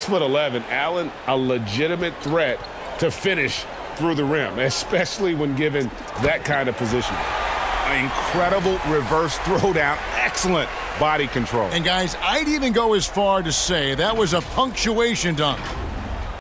6'11", Allen, a legitimate threat to finish through the rim, especially when given that kind of position. An incredible reverse throwdown. Excellent body control. And, guys, I'd even go as far to say that was a punctuation dunk.